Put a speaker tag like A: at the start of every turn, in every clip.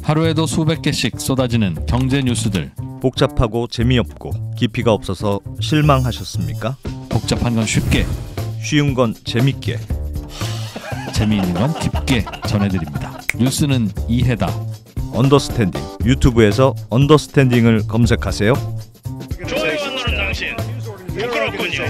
A: 하루에도 수백 개씩 쏟아지는 경제 뉴스들.
B: 복잡하고 재미없고 깊이가 없어서 실망하셨습니까?
A: 복잡한 건 쉽게,
B: 쉬운 건 재밌게,
A: 재미있는 건 깊게 전해드립니다. 뉴스는 이해다.
B: 언더스탠딩. 유튜브에서 언더스탠딩을 검색하세요.
C: 좋아요 안 누른 당신 부끄럽군요.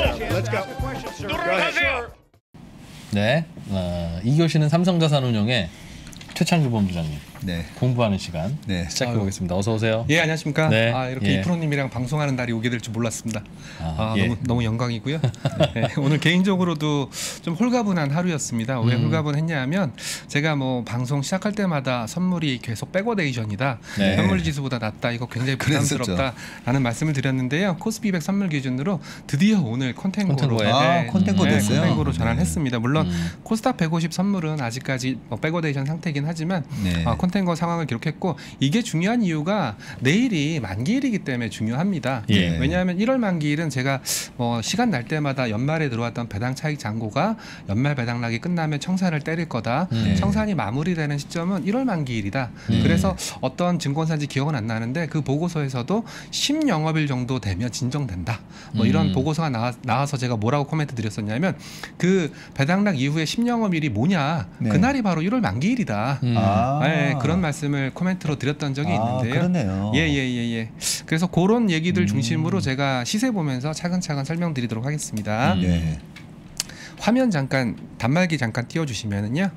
C: 구독 누르세요.
A: 네, 2교시는 삼성자산운용의 최창규 본부장님.
D: 네.
A: 공부하는 시간 시작해 보겠습니다. 어서 오세요.
D: 예, 안녕하십니까.
A: 네.
D: 이렇게 이프로님이랑 방송하는 날이 오게 될 줄 몰랐습니다.
A: 예.
D: 너무 영광이고요. 네, 오늘 개인적으로도 좀 홀가분한 하루였습니다. 왜 홀가분했냐면 제가 뭐 방송 시작할 때마다 선물이 계속 백워데이션이다,
A: 네.
D: 현물 지수보다 낮다, 이거 굉장히 부담스럽다라는 말씀을 드렸는데요. 코스피 200 선물 기준으로 드디어 오늘 컨텐고로
A: 컨텐고
D: 됐어요. 컨텐고로 전환했습니다. 물론 코스닥 150 선물은 아직까지 백워데이션 상태이긴 하지만 컨텐거 상황을 기록했고, 이게 중요한 이유가 내일이 만기일이기 때문에 중요합니다.
A: 예.
D: 왜냐하면 1월 만기일은 제가 시간 날 때마다 연말에 들어왔던 배당 차익 잔고가 연말 배당락이 끝나면 청산을 때릴 거다. 청산이 마무리되는 시점은 1월 만기일이다. 그래서 어떤 증권사인지 기억은 안 나는데 그 보고서에서도 10영업일 정도 되면 진정된다. 이런 보고서가 나와서 제가 뭐라고 코멘트 드렸었냐면, 그 배당락 이후에 10영업일이 뭐냐, 그날이 바로 1월 만기일이다. 네, 그런 말씀을 코멘트로 드렸던 적이 있는데요.
E: 그러네요.
D: 예. 그래서 그런 얘기들 중심으로 제가 시세 보면서 차근차근 설명드리도록 하겠습니다. 화면 잠깐, 단말기 잠깐 띄워주시면은요.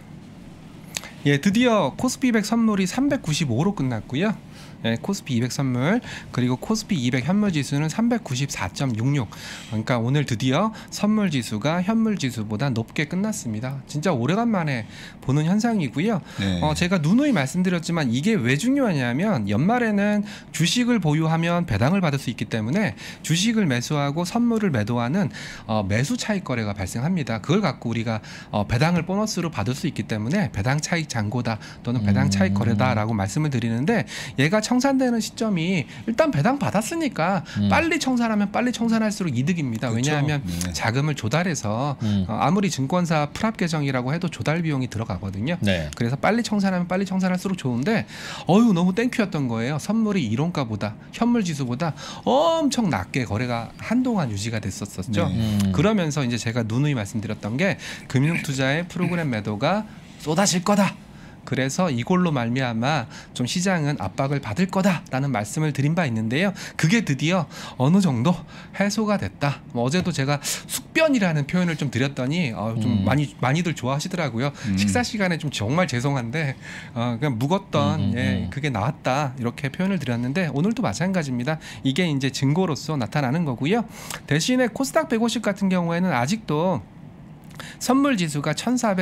D: 예, 드디어 코스피 200 선물이 395로 끝났고요. 예, 코스피 200 선물, 그리고 코스피 200 현물 지수는 394.66. 그러니까 오늘 드디어 선물 지수가 현물 지수보다 높게 끝났습니다. 진짜 오래간만에 보는 현상이고요. 제가 누누이 말씀드렸지만 이게 왜 중요하냐면, 연말에는 주식을 보유하면 배당을 받을 수 있기 때문에 주식을 매수하고 선물을 매도하는 매수 차익 거래가 발생합니다. 그걸 갖고 우리가 배당을 보너스로 받을 수 있기 때문에 배당 차익 잔고다 또는 배당 차익 거래다라고 말씀을 드리는데, 얘가 청산되는 시점이 일단 배당 받았으니까 빨리 청산하면 빨리 청산할수록 이득입니다. 그렇죠. 왜냐하면 자금을 조달해서 아무리 증권사 프랍 계정이라고 해도 조달 비용이 들어가거든요. 그래서 빨리 청산하면 빨리 청산할수록 좋은데, 너무 땡큐였던 거예요. 선물이 이론가보다, 현물 지수보다 엄청 낮게 거래가 한동안 유지가 됐었죠. 그러면서 이제 제가 누누이 말씀드렸던 게, 금융투자의 프로그램 매도가 쏟아질 거다. 그래서 이걸로 말미암아 좀 시장은 압박을 받을 거다라는 말씀을 드린 바 있는데요. 그게 드디어 어느 정도 해소가 됐다. 어제도 제가 숙변이라는 표현을 좀 드렸더니 좀 많이들 좋아하시더라고요. 식사 시간에 좀 정말 죄송한데 그냥 묵었던 그게 나왔다, 이렇게 표현을 드렸는데, 오늘도 마찬가지입니다. 이게 이제 증거로서 나타나는 거고요. 대신에 코스닥 150 같은 경우에는 아직도 선물 지수가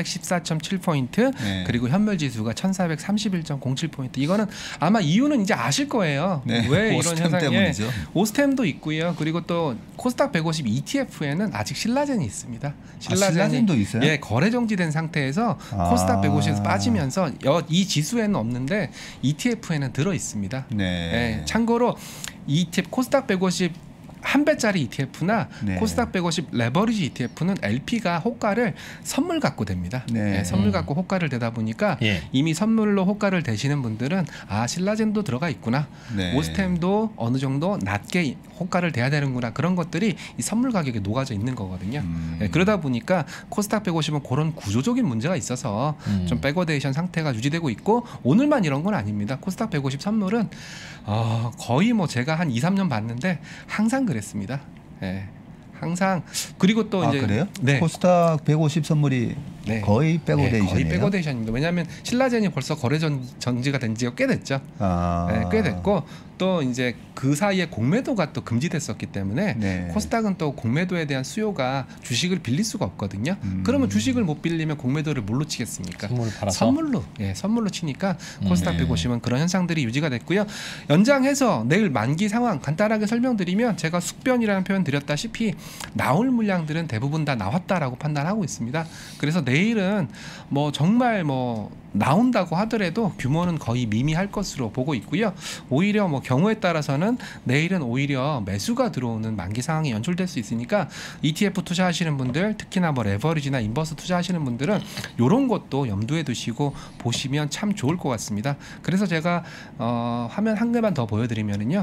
D: 1414.7포인트, 그리고 현물 지수가 1431.07포인트. 이거는 아마 이유는 이제 아실 거예요. 왜 이런 현상이, 오스템도 있고요. 그리고 또 코스닥 150 ETF에는 아직 신라젠이 있습니다.
E: 신라젠도 있어요?
D: 예, 거래 정지된 상태에서 코스닥 150에서 빠지면서 이 지수에는 없는데 ETF에는 들어 있습니다. 예, 참고로 ETF 코스닥 150 한 배짜리 ETF나 코스닥 150 레버리지 ETF는 LP가 호가를 선물 갖고 됩니다. 선물 갖고 호가를 대다 보니까 이미 선물로 호가를 대시는 분들은 신라젠도 들어가 있구나, 오스템도 어느 정도 낮게 호가를 대야 되는구나, 그런 것들이 이 선물 가격에 녹아져 있는 거거든요. 그러다 보니까 코스닥 150은 그런 구조적인 문제가 있어서 좀 백워데이션 상태가 유지되고 있고, 오늘만 이런 건 아닙니다. 코스닥 150 선물은 거의 뭐 제가 한 2, 3년 봤는데 항상 그랬습니다. 항상. 그리고 또 이제
E: 그래요? 코스닥 150 선물이 거의 백워데이션이에요.
D: 거의 백워데이션입니다. 왜냐하면 신라젠이 벌써 거래 정지가 된 지가 꽤 됐죠. 꽤 됐고, 또 이제 그 사이에 공매도가 또 금지됐었기 때문에 코스닥은 또 공매도에 대한 수요가 주식을 빌릴 수가 없거든요. 그러면 주식을 못 빌리면 공매도를 뭘로 치겠습니까?
A: 선물을 팔아서?
D: 선물로 치니까 코스닥 150은 그런 현상들이 유지가 됐고요. 연장해서 내일 만기 상황 간단하게 설명드리면, 제가 숙변이라는 표현 드렸다시피 나올 물량들은 대부분 다 나왔다라고 판단하고 있습니다. 그래서 내일 내일은 뭐 정말 뭐 나온다고 하더라도 규모는 거의 미미할 것으로 보고 있고요. 오히려 뭐 경우에 따라서는 내일은 오히려 매수가 들어오는 만기 상황이 연출될 수 있으니까 ETF 투자하시는 분들, 특히나 뭐 레버리지나 인버스 투자하시는 분들은 이런 것도 염두에 두시고 보시면 참 좋을 것 같습니다. 그래서 제가 화면 한 개만 더 보여드리면은요.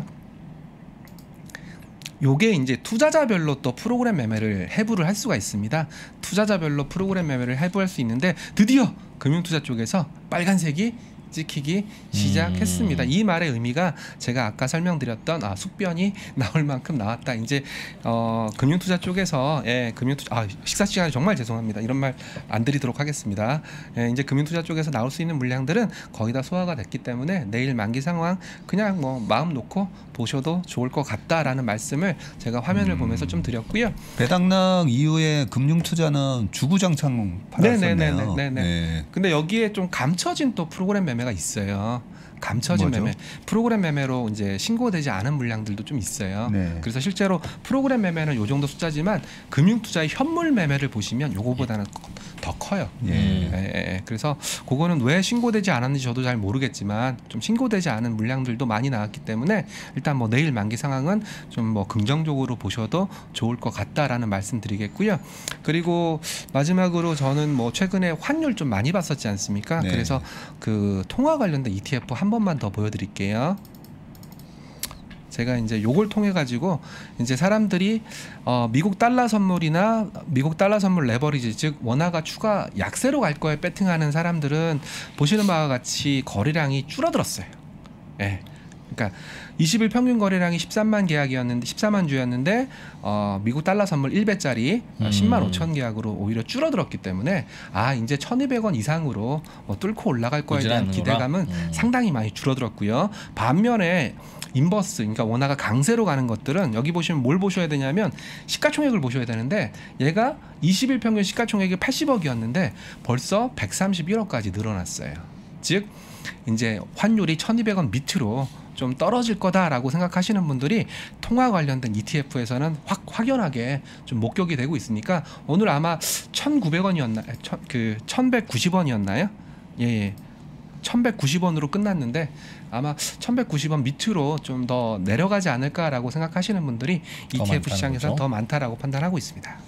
D: 요게 이제 투자자별로 또 프로그램 매매를 해부를 할 수가 있습니다. 투자자별로 프로그램 매매를 해부할 수 있는데 드디어 금융투자 쪽에서 빨간색이 찍히기 시작했습니다. 이 말의 의미가 제가 아까 설명드렸던 숙변이 나올 만큼 나왔다. 이제 금융투자 쪽에서 금융투자 식사 시간에 정말 죄송합니다. 이런 말 안 드리도록 하겠습니다. 이제 금융투자 쪽에서 나올 수 있는 물량들은 거의 다 소화가 됐기 때문에 내일 만기 상황 그냥 뭐 마음 놓고 보셔도 좋을 것 같다라는 말씀을 제가 화면을 보면서 좀 드렸고요.
E: 배당락 이후에 금융투자는 주구장창 팔았었네요.
D: 네네네. 근데 여기에 좀 감춰진 또 프로그램 매매가 있어요. 감춰진
E: 뭐죠?
D: 매매, 프로그램 매매로 이제 신고되지 않은 물량들도 좀 있어요.
E: 네.
D: 그래서 실제로 프로그램 매매는 요 정도 숫자지만 금융투자의 현물 매매를 보시면 요거보다는 더 커요. 그래서 그거는 왜 신고되지 않았는지 저도 잘 모르겠지만 좀 신고되지 않은 물량들도 많이 나왔기 때문에 일단 뭐 내일 만기 상황은 좀 뭐 긍정적으로 보셔도 좋을 것 같다라는 말씀드리겠고요. 그리고 마지막으로 저는 뭐 최근에 환율 좀 많이 봤었지 않습니까?
E: 네.
D: 그래서 그 통화 관련된 ETF 한 번만 더 보여드릴게요. 제가 이제 요걸 통해 가지고 이제 사람들이 미국 달러 선물이나 미국 달러 선물 레버리지 즉 원화가 추가 약세로 갈 거에 배팅하는 사람들은 보시는 바와 같이 거래량이 줄어들었어요. 예. 그러니까 20일 평균 거래량이 13만 계약이었는데 14만 주였는데 미국 달러 선물 1배짜리 10만 5천 계약으로 오히려 줄어들었기 때문에 이제 1,200원 이상으로 뚫고 올라갈 거에 대한 기대감은 상당히 많이 줄어들었고요. 반면에 인버스, 그러니까 원화가 강세로 가는 것들은 여기 보시면 뭘 보셔야 되냐면 시가총액을 보셔야 되는데 얘가 20일 평균 시가총액이 80억이었는데 벌써 131억까지 늘어났어요. 즉 이제 환율이 1,200원 밑으로 좀 떨어질 거다라고 생각하시는 분들이 통화 관련된 ETF에서는 확연하게 좀 목격이 되고 있으니까 오늘 아마 1,900원이었나, 1,190원이었나요? 예. 1,190원으로 끝났는데 아마 1,190원 밑으로 좀 더 내려가지 않을까라고 생각하시는 분들이 ETF 시장에서 더 많다라고 판단하고 있습니다.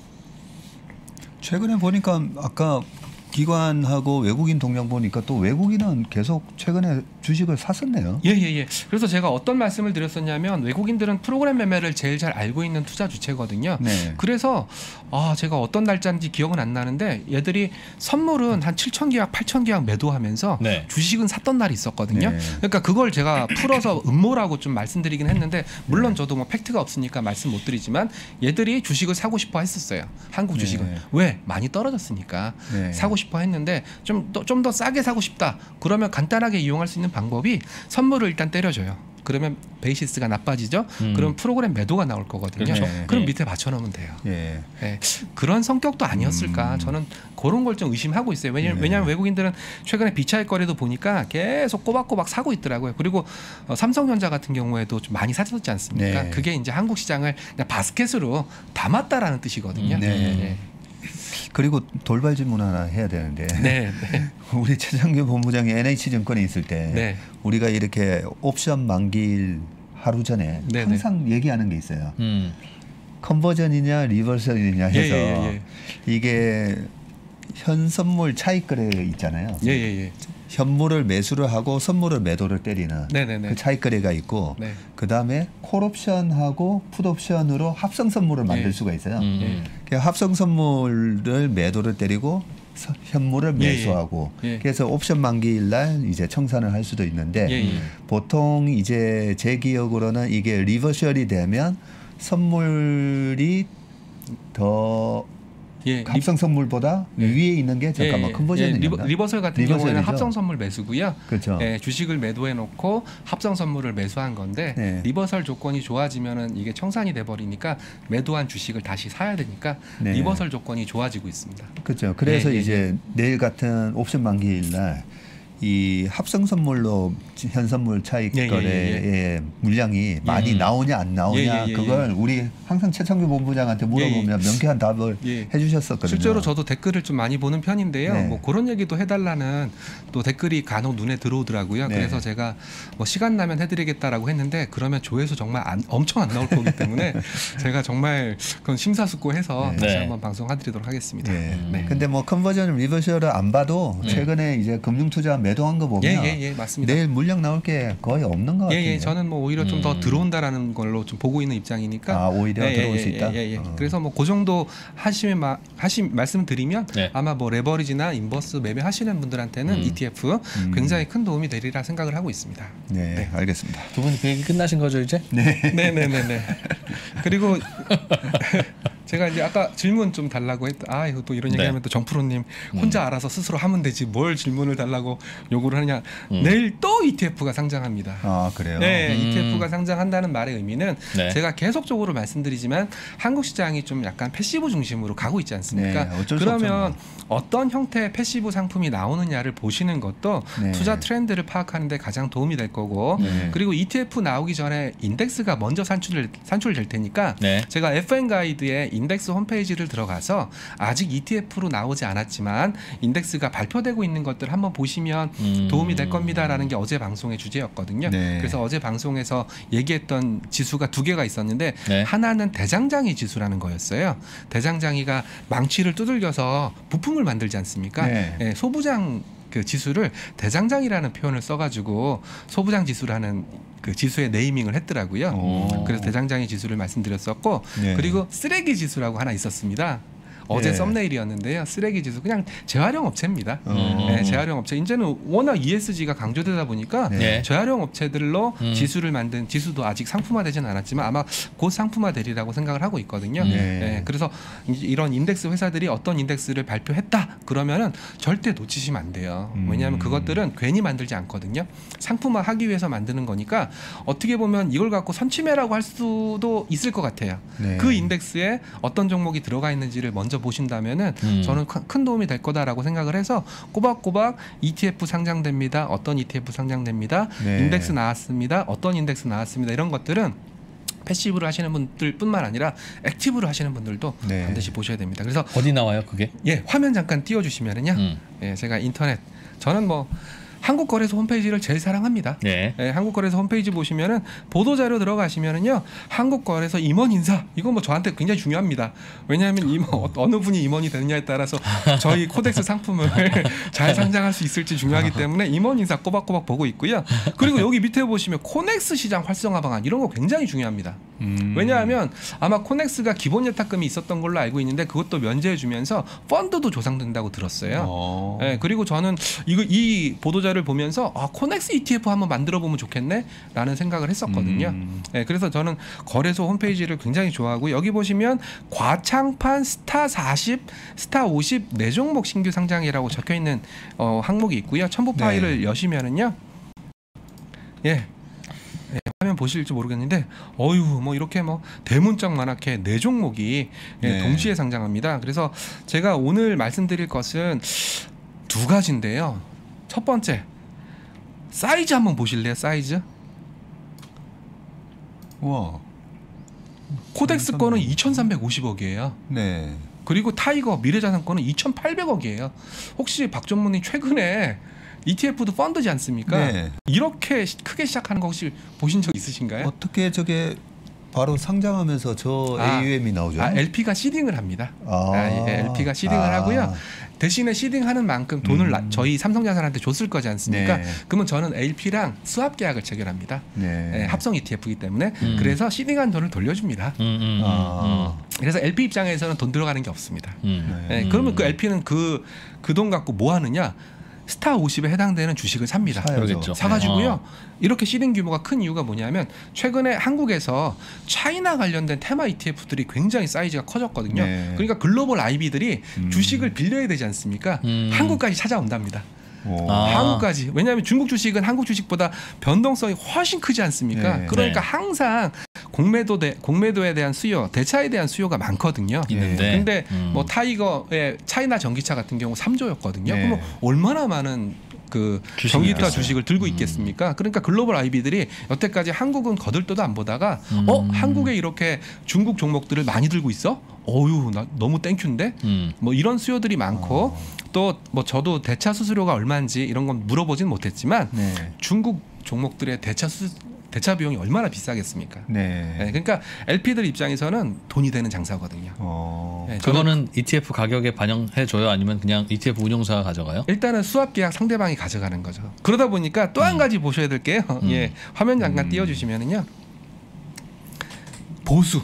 E: 최근에 보니까 아까 기관하고 외국인 동향 보니까 또 외국인은 계속 최근에 주식을 샀었네요.
D: 예. 그래서 제가 어떤 말씀을 드렸었냐면 외국인들은 프로그램 매매를 제일 잘 알고 있는 투자 주체거든요.
E: 네.
D: 그래서 제가 어떤 날짜인지 기억은 안 나는데 얘들이 선물은 한 7천 계약, 8천 계약 매도하면서 주식은 샀던 날이 있었거든요. 그러니까 그걸 제가 풀어서 음모라고 좀 말씀드리긴 했는데 물론 저도 뭐 팩트가 없으니까 말씀 못 드리지만 얘들이 주식을 사고 싶어 했었어요. 한국 주식은. 왜? 많이 떨어졌으니까 사고 싶어 했는데 좀 더 싸게 사고 싶다. 그러면 간단하게 이용할 수 있는 방법이 선물을 일단 때려줘요. 그러면 베이시스가 나빠지죠. 그럼 프로그램 매도가 나올 거거든요.
A: 그렇죠.
D: 그럼 밑에 받쳐놓으면 돼요. 그런 성격도 아니었을까. 저는 그런 걸 좀 의심하고 있어요. 왜냐하면 외국인들은 최근에 비차익 거래도 보니까 계속 꼬박꼬박 사고 있더라고요. 그리고 삼성전자 같은 경우에도 좀 많이 샀었지 않습니까? 그게 이제 한국 시장을 그냥 바스켓으로 담았다라는 뜻이거든요.
E: 그리고 돌발 질문 하나 해야 되는데 우리 최장규 본부장이 NH증권에 있을 때 우리가 이렇게 옵션 만기일 하루 전에 항상 얘기하는 게 있어요. 컨버전이냐 리버설이냐 해서 이게 현선물 차익거래 있잖아요. 현물을 매수를 하고 선물을 매도를 때리는 그 차익거래가 있고 그 다음에 콜옵션하고 풋옵션으로 합성 선물을 만들 수가 있어요. 합성 선물을 매도를 때리고 현물을 매수하고 그래서 옵션 만기일 날 이제 청산을 할 수도 있는데 보통 이제 제 기억으로는 이게 리버셜이 되면 선물이 더 합성 선물보다 위에 있는 게 잠깐만 컨버전이었나?
D: 리버설 같은 경우에는 합성 선물 매수고요.
E: 그렇죠.
D: 주식을 매도해 놓고 합성 선물을 매수한 건데 리버설 조건이 좋아지면은 이게 청산이 돼 버리니까 매도한 주식을 다시 사야 되니까 리버설 조건이 좋아지고 있습니다.
E: 그렇죠. 그래서 이제 내일 같은 옵션 만기일 날 이 합성 선물로 현선물 차익 거래의 물량이 많이 나오냐 안 나오냐 그걸 우리 항상 최창규 본부장한테 물어보면 명쾌한 답을 해주셨었거든요.
D: 실제로 저도 댓글을 좀 많이 보는 편인데요. 뭐 그런 얘기도 해달라는 또 댓글이 간혹 눈에 들어오더라고요. 그래서 제가 뭐 시간 나면 해드리겠다라고 했는데 그러면 조회수 정말 엄청 안 나올 거기 때문에 제가 정말 그건 심사숙고해서 다시 한번 방송해드리도록 하겠습니다.
E: 근데 뭐 컨버전 리버셜을 안 봐도 최근에 이제 금융투자 매도한 거 보면
D: 맞습니다.
E: 내일 물량 나올 게 거의 없는 것 같아요.
D: 저는 뭐 오히려 좀 더 들어온다라는 걸로 좀 보고 있는 입장이니까.
E: 오히려 들어올 수 있다.
D: 그래서 뭐 그 정도 말씀드리면 아마 뭐 레버리지나 인버스 매매하시는 분들한테는 ETF 굉장히 큰 도움이 되리라 생각을 하고 있습니다.
E: 네, 알겠습니다.
A: 두 분이 그 얘기 끝나신 거죠 이제?
D: 네. 그리고 제가 이제 아까 질문 좀 달라고 했다. 이거 또 이런 얘기하면 또 정프로님 혼자 알아서 스스로 하면 되지 뭘 질문을 달라고 요구를 하느냐. 내일 또 ETF가 상장합니다.
E: 아 그래요?
D: 네, ETF가 상장한다는 말의 의미는 제가 계속적으로 말씀드리지만 한국 시장이 좀 약간 패시브 중심으로 가고 있지 않습니까? 그러면 어떤 형태의 패시브 상품이 나오느냐를 보시는 것도 투자 트렌드를 파악하는 데 가장 도움이 될 거고 그리고 ETF 나오기 전에 인덱스가 먼저 산출될 테니까 제가 FN 가이드에 인덱스 홈페이지를 들어가서 아직 ETF로 나오지 않았지만 인덱스가 발표되고 있는 것들 한번 보시면 도움이 될 겁니다라는 게 어제 방송의 주제였거든요. 그래서 어제 방송에서 얘기했던 지수가 두 개가 있었는데 하나는 대장장이 지수라는 거였어요. 대장장이가 망치를 두들겨서 부품을 만들지 않습니까? 소부장 그 지수를 대장장이라는 표현을 써가지고 소부장 지수라는 그 지수의 네이밍을 했더라고요. 그래서 대장장이 지수를 말씀드렸었고 그리고 쓰레기 지수라고 하나 있었습니다. 어제 썸네일이었는데요. 쓰레기 지수 그냥 재활용 업체입니다. 재활용 업체. 이제는 워낙 ESG가 강조되다 보니까 재활용 업체들로 지수를 만든 지수도 아직 상품화되지는 않았지만 아마 곧 상품화되리라고 생각을 하고 있거든요. 그래서 이런 인덱스 회사들이 어떤 인덱스를 발표했다 그러면은 절대 놓치시면 안 돼요. 왜냐하면 그것들은 괜히 만들지 않거든요. 상품화하기 위해서 만드는 거니까 어떻게 보면 이걸 갖고 선취매라고 할 수도 있을 것 같아요. 그 인덱스에 어떤 종목이 들어가 있는지를 먼저 보신다면은 저는 큰 도움이 될 거다라고 생각을 해서 꼬박꼬박 ETF 상장됩니다. 어떤 ETF 상장됩니다. 인덱스 나왔습니다. 어떤 인덱스 나왔습니다. 이런 것들은 패시브로 하시는 분들뿐만 아니라 액티브로 하시는 분들도 반드시 보셔야 됩니다. 그래서
A: 어디 나와요 그게?
D: 화면 잠깐 띄워주시면은요. 제가 인터넷 저는 뭐 한국거래소 홈페이지를 제일 사랑합니다. 한국거래소 홈페이지 보시면은 보도자료 들어가시면은요 한국거래소 임원 인사 이거 뭐 저한테 굉장히 중요합니다. 왜냐하면 어느 분이 임원이 되느냐에 따라서 저희 코덱스 상품을 잘 상장할 수 있을지 중요하기 때문에 임원 인사 꼬박꼬박 보고 있고요. 그리고 여기 밑에 보시면 코넥스 시장 활성화 방안 이런 거 굉장히 중요합니다. 왜냐하면 아마 코넥스가 기본 예탁금이 있었던 걸로 알고 있는데 그것도 면제해주면서 펀드도 조성된다고 들었어요. 그리고 저는 이 보도자료를 보면서 코넥스 ETF 한번 만들어 보면 좋겠네 라는 생각을 했었거든요. 그래서 저는 거래소 홈페이지를 굉장히 좋아하고 여기 보시면 과창판 스타 40, 스타 50 4종목 신규 상장이라고 적혀있는 항목이 있고요. 첨부 파일을 여시면은요 화면 보실지 모르겠는데 뭐 이렇게 뭐 대문짝만하게 4종목이 동시에 상장합니다. 그래서 제가 오늘 말씀드릴 것은 두 가지인데요. 첫 번째 사이즈 한번 보실래요? 사이즈.
E: 와.
D: 코덱스 거는 2,350억이에요. 그리고 타이거 미래자산권은 2,800억이에요. 혹시 박전무님 최근에 ETF도 펀드지 않습니까? 이렇게 크게 시작하는 거 혹시 보신 적 있으신가요?
E: 어떻게 저게 바로 상장하면서 저 AUM이 나오죠?
D: LP가 시딩을 합니다. LP가 시딩을 하고요. 대신에 시딩하는 만큼 돈을 저희 삼성자산한테 줬을 거지 않습니까? 그러면 저는 LP랑 수합 계약을 체결합니다. 합성 ETF이기 때문에 그래서 시딩한 돈을 돌려줍니다. 그래서 LP 입장에서는 돈 들어가는 게 없습니다. 그러면 그 LP는 그 돈 갖고 뭐 하느냐? 스타 50에 해당되는 주식을 삽니다.
A: 그러겠죠.
D: 사가지고요. 이렇게 시딩 규모가 큰 이유가 뭐냐면 최근에 한국에서 차이나 관련된 테마 ETF들이 굉장히 사이즈가 커졌거든요. 그러니까 글로벌 IB들이 주식을 빌려야 되지 않습니까? 한국까지 찾아온답니다. 한국까지. 왜냐하면 중국 주식은 한국 주식보다 변동성이 훨씬 크지 않습니까? 그러니까 항상 공매도에 대한 수요, 대차에 대한 수요가 많거든요. 근데 뭐 타이거의 차이나 전기차 같은 경우 3조였거든요. 그럼 얼마나 많은 그 전기투자 주식을 들고 있겠습니까? 그러니까 글로벌 IB들이 여태까지 한국은 거들떠도 안 보다가 한국에 이렇게 중국 종목들을 많이 들고 있어? 어유 나 너무 땡큐인데? 뭐 이런 수요들이 많고 또 뭐 저도 대차 수수료가 얼마인지 이런 건 물어보진 못했지만 중국 종목들의 대차 비용이 얼마나 비싸겠습니까? 네, 그러니까 LP들 입장에서는 돈이 되는 장사거든요.
A: 네, 그거는 ETF 가격에 반영해줘요? 아니면 그냥 ETF 운용사가 가져가요?
D: 일단은 수합 계약 상대방이 가져가는 거죠. 그러다 보니까 또 한 가지 보셔야 될 게요. 예, 화면 잠깐 띄워주시면은요. 보수.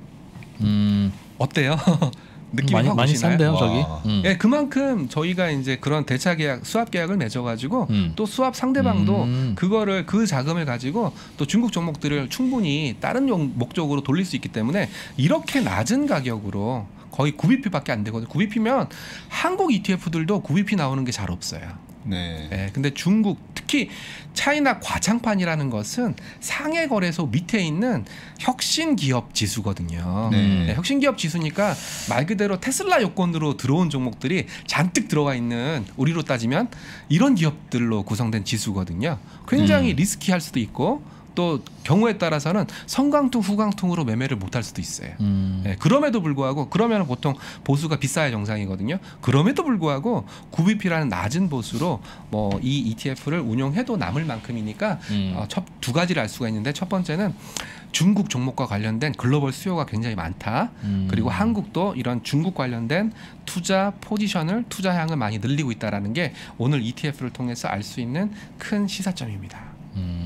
D: 어때요? 느낌이
A: 많이 산대요, 저기.
D: 예, 그만큼 저희가 이제 그런 대차 계약, 수합 계약을 맺어가지고 또 수합 상대방도 그거를 그 자금을 가지고 또 중국 종목들을 충분히 다른 목적으로 돌릴 수 있기 때문에 이렇게 낮은 가격으로 거의 9bp밖에 안 되거든요. 9bp면 한국 ETF들도 9bp 나오는 게 잘 없어요. 네. 근데 중국 특히 차이나 과장판이라는 것은 상해 거래소 밑에 있는 혁신 기업 지수거든요. 혁신 기업 지수니까 말 그대로 테슬라 요건으로 들어온 종목들이 잔뜩 들어가 있는 우리로 따지면 이런 기업들로 구성된 지수거든요. 굉장히 리스키할 수도 있고 또 경우에 따라서는 성강통 후강통으로 매매를 못할 수도 있어요. 그럼에도 불구하고 그러면 보통 보수가 비싸야 정상이거든요. 그럼에도 불구하고 9bp라는 낮은 보수로 뭐 이 ETF를 운용해도 남을 만큼이니까 두 가지를 알 수가 있는데 첫 번째는 중국 종목과 관련된 글로벌 수요가 굉장히 많다. 그리고 한국도 이런 중국 관련된 투자 포지션을 투자량을 많이 늘리고 있다라는 게 오늘 ETF를 통해서 알 수 있는 큰 시사점입니다.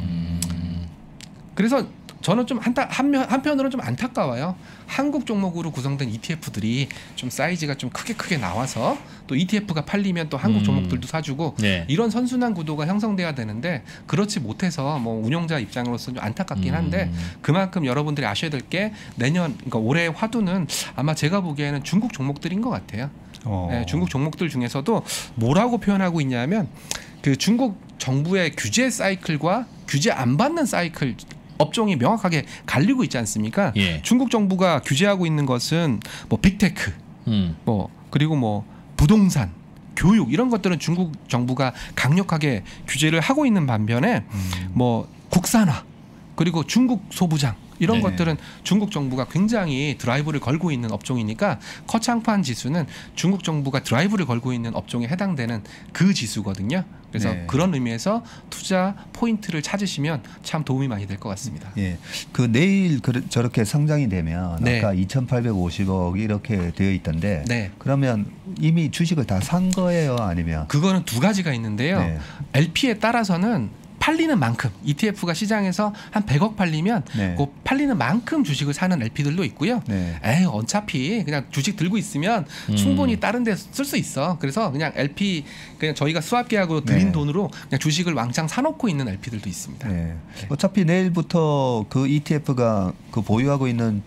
D: 그래서 저는 좀 한편으로는 좀 안타까워요. 한국 종목으로 구성된 ETF들이 좀 사이즈가 좀 크게 나와서 또 ETF가 팔리면 또 한국 종목들도 사주고 이런 선순환 구도가 형성돼야 되는데 그렇지 못해서 뭐 운영자 입장으로서 좀 안타깝긴 한데 그만큼 여러분들이 아셔야 될 게 내년 그러니까 올해 화두는 아마 제가 보기에는 중국 종목들인 것 같아요. 중국 종목들 중에서도 뭐라고 표현하고 있냐면 그 중국 정부의 규제 사이클과 규제 안 받는 사이클 업종이 명확하게 갈리고 있지 않습니까? 중국 정부가 규제하고 있는 것은 뭐 빅테크, 뭐 그리고 뭐 부동산, 교육 이런 것들은 중국 정부가 강력하게 규제를 하고 있는 반면에 뭐 국산화 그리고 중국 소부장 이런 것들은 중국 정부가 굉장히 드라이브를 걸고 있는 업종이니까 커창판 지수는 중국 정부가 드라이브를 걸고 있는 업종에 해당되는 그 지수거든요. 그래서 그런 의미에서 투자 포인트를 찾으시면 참 도움이 많이 될 것 같습니다.
E: 그 내일 저렇게 상장이 되면 아까 2,850억 이렇게 되어 있던데 그러면 이미 주식을 다 산 거예요? 아니면?
D: 그거는 두 가지가 있는데요. LP에 따라서는 팔리는 만큼 ETF가 시장에서 한 100억 팔리면 그 팔리는 만큼 주식을 사는 LP들도 있고요. 어차피 그냥 주식 들고 있으면 충분히 다른 데 쓸 수 있어. 그래서 그냥 LP 그냥 저희가 수합 계약으로 드린 돈으로 그냥 주식을 왕창 사놓고 있는 LP들도 있습니다.
E: 어차피 내일부터 그 ETF가 그 보유하고 있는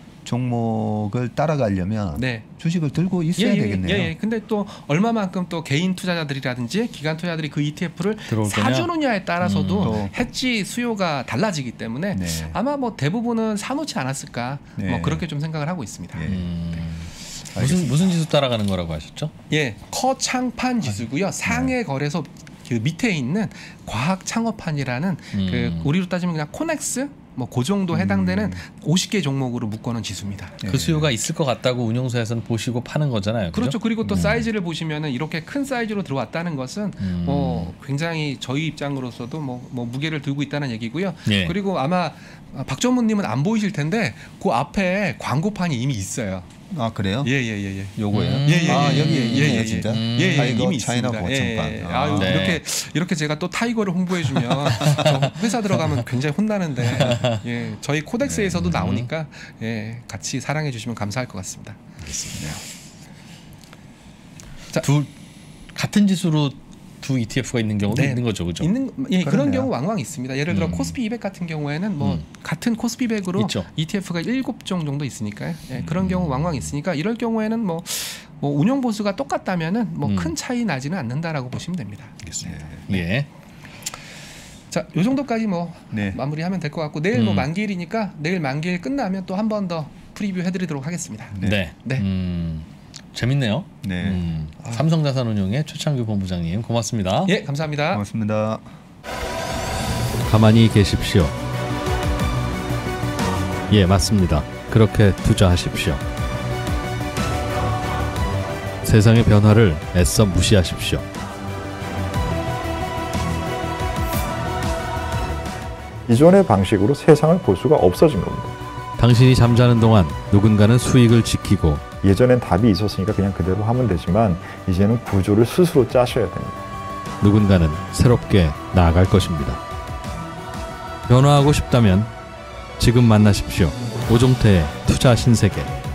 E: 종목을 따라가려면 주식을 들고 있어야 되겠네요.
D: 근데 또 얼마만큼 또 개인 투자자들이라든지 기관 투자자들이 그 ETF를 사주느냐에 따라서도 해지 수요가 달라지기 때문에 아마 뭐 대부분은 사놓지 않았을까 뭐 그렇게 좀 생각을 하고 있습니다.
A: 무슨 지수 따라가는 거라고 하셨죠?
D: 커창판 지수고요. 상해 거래소 그 밑에 있는 과학 창업판이라는 그 우리로 따지면 그냥 코넥스 뭐 그 정도 해당되는 50개 종목으로 묶어놓은 지수입니다.
A: 그 수요가 있을 것 같다고 운용사에서는 보시고 파는 거잖아요.
D: 그렇죠. 그리고 또 사이즈를 보시면은 이렇게 큰 사이즈로 들어왔다는 것은 뭐 굉장히 저희 입장으로서도 뭐 무게를 들고 있다는 얘기고요. 그리고 아마 박전무님은 안 보이실 텐데 그 앞에 광고판이 이미 있어요.
E: 아 그래요?
D: 요거예요.
E: 여기 진짜. 타이거
D: 이미
E: 차이나
D: 고창판. 이렇게 제가 또 타이거를 홍보해주면 저 회사 들어가면 굉장히 혼나는데 저희 코덱스에서도 나오니까 같이 사랑해주시면 감사할 것 같습니다.
E: 알겠습니다.
A: 자, 같은 지수로 두 ETF가 있는 경우도 있는 거죠, 그렇죠?
D: 그런 경우 왕왕 있습니다. 예를 들어 코스피 200 같은 경우에는 뭐 같은 코스피 100으로 ETF가 7종 정도 있으니까요. 그런 경우 왕왕 있으니까 이럴 경우에는 뭐 운용 보수가 똑같다면은 뭐 큰 차이 나지는 않는다라고 보시면 됩니다.
A: 알겠습니다.
D: 자, 요 정도까지 뭐 마무리하면 될 것 같고 내일 뭐 만기일이니까 내일 만기일 끝나면 또 한 번 더 프리뷰 해드리도록 하겠습니다.
A: 재밌네요.
E: 네.
A: 삼성자산운용의 최창규 본부장님 고맙습니다.
D: 예, 감사합니다.
E: 고맙습니다.
F: 가만히 계십시오. 예, 맞습니다. 그렇게 투자하십시오. 세상의 변화를 애써 무시하십시오.
G: 이전의 방식으로 세상을 볼 수가 없어진 겁니다.
F: 당신이 잠자는 동안 누군가는 수익을 지키고
G: 예전엔 답이 있었으니까 그냥 그대로 하면 되지만 이제는 구조를 스스로 짜셔야 됩니다.
F: 누군가는 새롭게 나아갈 것입니다. 변화하고 싶다면 지금 만나십시오. 오종태의 투자 신세계.